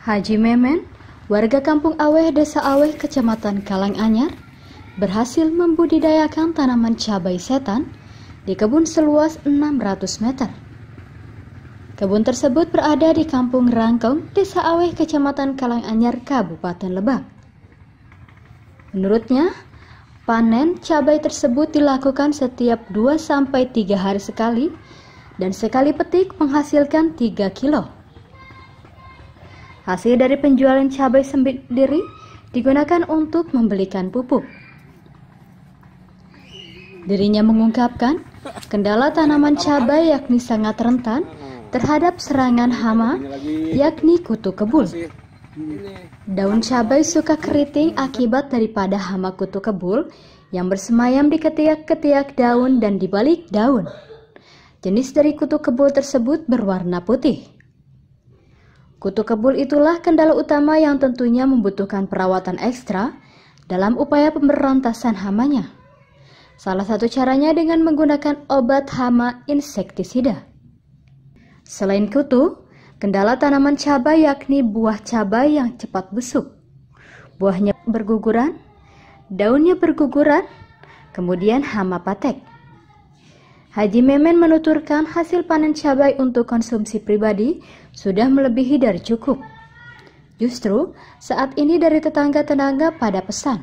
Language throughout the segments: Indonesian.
Haji Memen, warga Kampung Aweh, Desa Aweh, Kecamatan Kalanganyar, berhasil membudidayakan tanaman cabai setan di kebun seluas 600 meter. Kebun tersebut berada di Kampung Rangkong, Desa Aweh, Kecamatan Kalanganyar, Kabupaten Lebak. Menurutnya, panen cabai tersebut dilakukan setiap 2-3 hari sekali dan sekali petik menghasilkan 3 kilo. Hasil dari penjualan cabai sendiri digunakan untuk membelikan pupuk. Dirinya mengungkapkan, kendala tanaman cabai yakni sangat rentan terhadap serangan hama, yakni kutu kebul. Daun cabai suka keriting akibat daripada hama kutu kebul yang bersemayam di ketiak-ketiak daun dan di balik daun. Jenis dari kutu kebul tersebut berwarna putih. Kutu kebul itulah kendala utama yang tentunya membutuhkan perawatan ekstra dalam upaya pemberantasan hamanya. Salah satu caranya dengan menggunakan obat hama insektisida. Selain kutu, kendala tanaman cabai yakni buah cabai yang cepat busuk. Buahnya berguguran, daunnya berguguran, kemudian hama patek. Haji Memen menuturkan hasil panen cabai untuk konsumsi pribadi sudah melebihi dari cukup. Justru saat ini dari tetangga-tetangga pada pesan.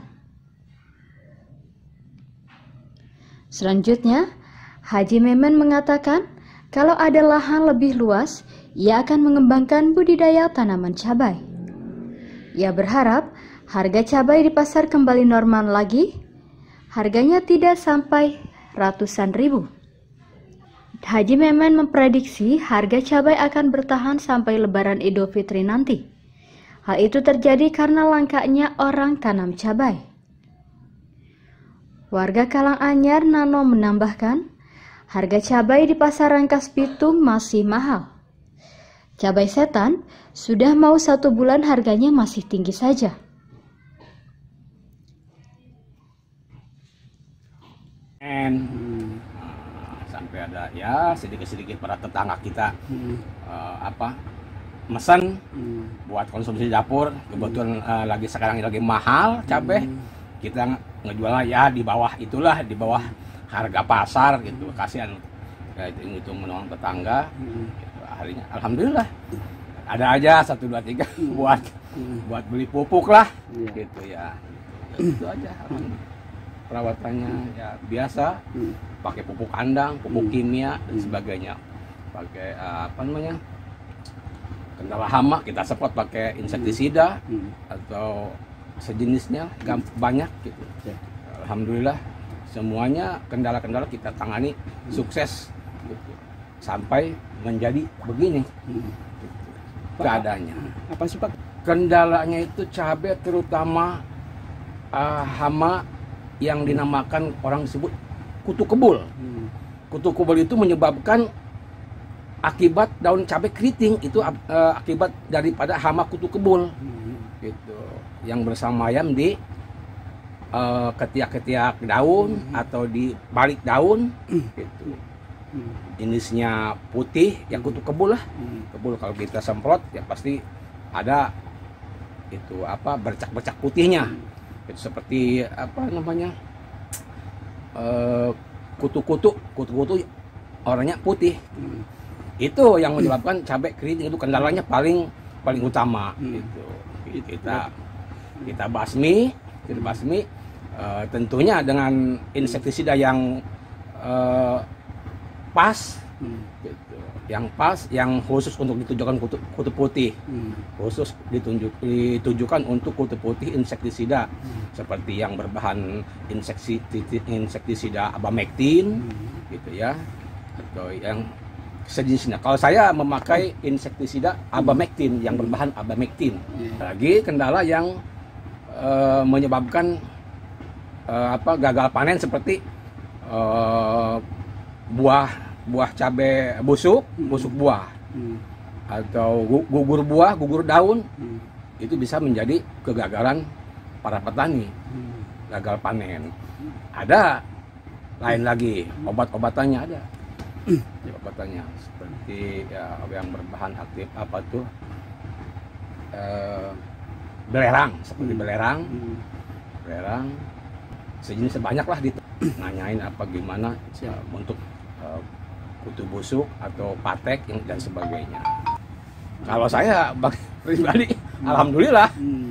Selanjutnya, Haji Memen mengatakan kalau ada lahan lebih luas, ia akan mengembangkan budidaya tanaman cabai. Ia berharap harga cabai di pasar kembali normal lagi, harganya tidak sampai ratusan ribu. Haji Memen memprediksi harga cabai akan bertahan sampai Lebaran Idul Fitri nanti. Hal itu terjadi karena langkanya orang tanam cabai. Warga Kalanganyar Nano menambahkan, harga cabai di pasar Rangkas Bitung masih mahal. Cabai setan sudah mau 1 bulan harganya masih tinggi saja. Sampai ada ya sedikit-sedikit para tetangga kita mesen buat konsumsi dapur. Kebetulan sekarang lagi mahal cabai, kita ngejualnya ya di bawah itulah, di bawah harga pasar gitu. Kasihan ya, itu menolong tetangga gitu. Akhirnya alhamdulillah ada aja 1, 2, 3 buat beli pupuk lah gitu ya. Itu aja alhamdulillah. Perawatannya ya biasa, pakai pupuk kandang, pupuk kimia dan sebagainya. Pakai kendala hama kita semprot pakai insektisida atau sejenisnya, banyak gitu. Alhamdulillah semuanya kendala-kendala kita tangani sukses gitu. Sampai menjadi begini keadaannya. Apa sih Pak? Kendalanya itu cabai, terutama hama yang dinamakan orang sebut kutu kebul. Kutu kebul itu menyebabkan akibat daun cabai keriting, itu akibat daripada hama kutu kebul gitu, yang bersemayam di ketiak-ketiak daun atau di balik daun gitu. Jenisnya putih, yang kutu kebul lah. Kebul kalau kita semprot ya pasti ada itu bercak-bercak putihnya. Itu seperti kutu-kutu warnanya putih. Itu yang menyebabkan cabai keriting, itu kendalanya paling utama gitu. Kita basmi tentunya dengan insektisida yang pas gitu. Yang khusus untuk ditujukan kutu putih, khusus ditujukan untuk kutu putih insektisida seperti yang berbahan insektisida abamectin gitu ya, atau yang sejenisnya. Kalau saya memakai insektisida abamectin yang berbahan abamectin. Lagi kendala yang menyebabkan gagal panen seperti buah cabai busuk buah, atau gugur buah, gugur daun, itu bisa menjadi kegagalan para petani, gagal panen. Ada lain lagi, obat-obatannya ada. Obatannya seperti ya, yang berbahan aktif belerang, seperti belerang, sejenis sebanyak lah nanyain apa gimana untuk kutu busuk atau patek dan sebagainya. Kalau saya pribadi, alhamdulillah,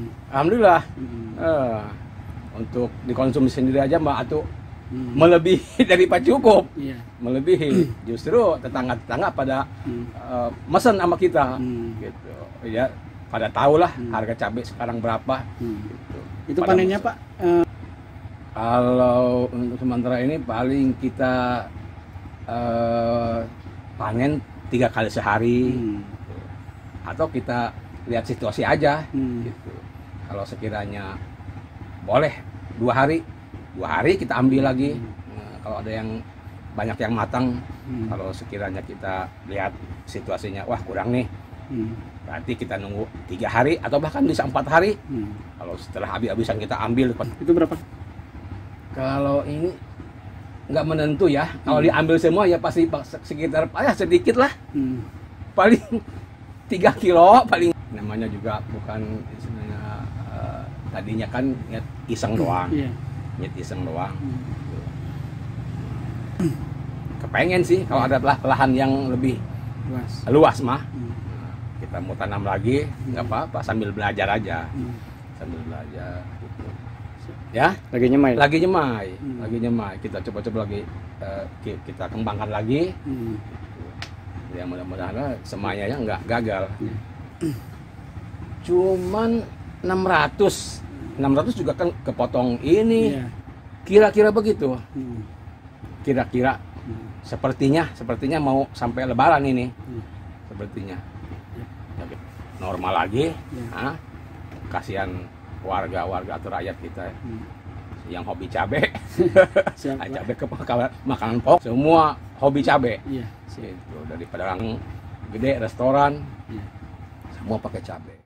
untuk dikonsumsi sendiri aja Mbak Atu melebihi daripada cukup, melebihi. Justru tetangga-tetangga pada mesen sama kita, gitu. Ya, pada tahu lah harga cabai sekarang berapa. Gitu. Itu panennya Pak? Kalau untuk sementara ini paling kita panen 3 kali sehari, gitu. Atau kita lihat situasi aja, gitu. Kalau sekiranya boleh 2 hari kita ambil lagi. Nah, kalau ada yang banyak yang matang, kalau sekiranya kita lihat situasinya, wah kurang nih, berarti kita nunggu 3 hari atau bahkan bisa 4 hari. Kalau setelah habis-habisan kita ambil. Itu berapa? Kalau ini nggak menentu ya. Kalau diambil semua ya pasti sekitar sedikit lah. Paling 3 kilo paling. Namanya juga bukan istilahnya tadinya kan iseng doang. Iseng doang. Kepengen sih kalau ada lahan yang lebih luas mah. Kita mau tanam lagi, nggak apa-apa, sambil belajar aja. Sambil belajar gitu. Ya, lagi nyemai. Kita coba-coba lagi, kita kembangkan lagi. Ya mudah-mudahan semuanya nggak gagal. Cuman 600 juga kan kepotong ini. Kira-kira begitu. Kira-kira sepertinya mau sampai Lebaran ini. Sepertinya. Normal lagi. Kasihan warga atau rakyat kita yang hobi cabai. Cabai ke makanan pokok, semua hobi cabai. Gitu. Dari pedagang gede, restoran, semua pakai cabai.